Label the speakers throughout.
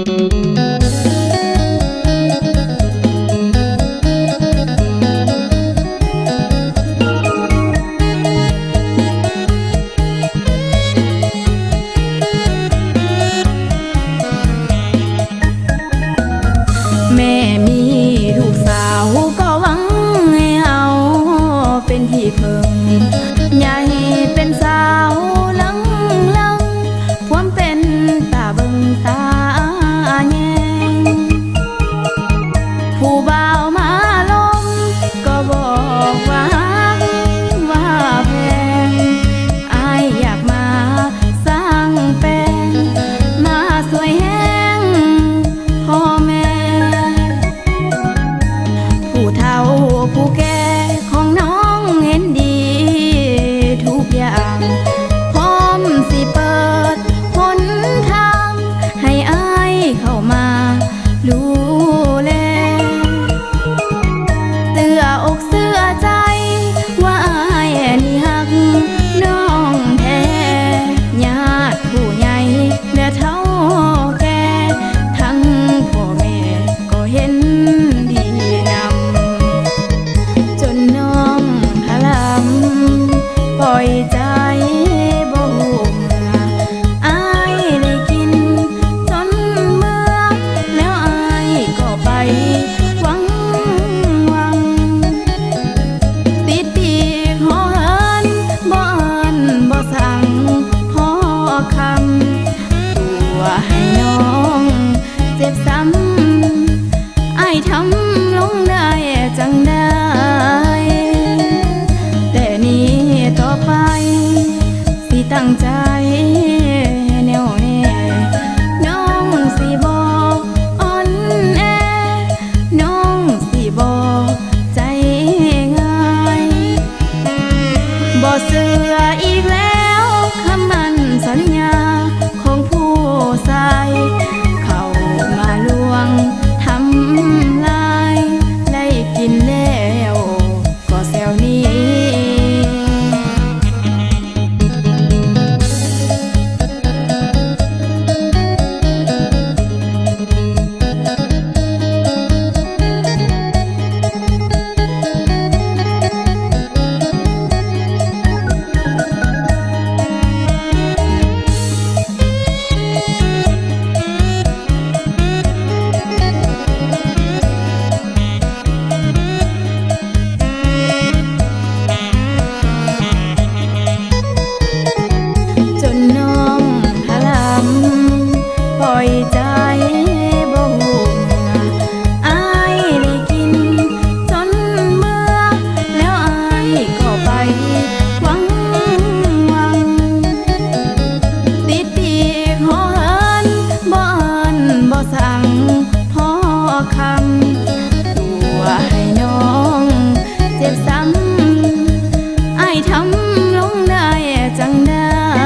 Speaker 1: แม่มีลูกสาวก็หวังให้เอาเป็นที่พึ่งใหญ่เป็นสาวลังความเป็นตาเบิ่งตาแยงผู้บ่าวมาลงก็บอกว่าแพงอายอยากมาสร้างแปลงมาสวยแห้งพ่อแม่ผู้เฒ่าผู้แก่ของน้องเห็นดีทุกอย่างพร้อมสิเปิดหนทางให้อายเข้ามาดูแลเสื้ออกเสื้อใจว่าอายนี่ฮักน้องแท้ญาติผู้ใหญ่และเฒ่าแก่ทั้งพ่อแม่ก็เห็นดีนำจนน้องพะลำปล่อยใจบ่หูเมื่ออายได้กินจนเมื่อแล้วอายก็ไปหวังติดปีกหอเหินบ่เอิ้นบ่สั่งพ่อคำตัวให้น้องเจ็บซ้ำอายทำลงได้จังได้แต่นี้ต่อไปสิตั้งใจแน่วแน่น้องสิบ่อ่อนแอน้องสิบ่ใจง่ายบ่เชื่ออีกแล้วคำมั่นสัญญาของผู้ชายเข้ามาลวงทำลายได้กินแล้วก็แซวนี้จนน้องพะลำปล่อยใจบ่หูเมื่ออายได้กินจนเมื่อแล้วอายก็ไปหวังติดปีกหอเหินบ่เอิ้นบ่สั่งพ่อคำตัวให้น้องเจ็บซ้ำอายทำลงได้จังได้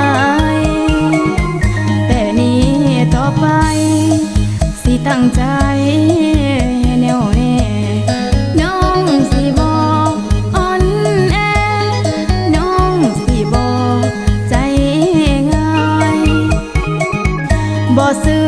Speaker 1: แต่นี้ต่อไปสิตั้งใจแน่วแน่น้องสิบ่อ่อนแอน้องสิบ่ใจง่ายบ่เชื่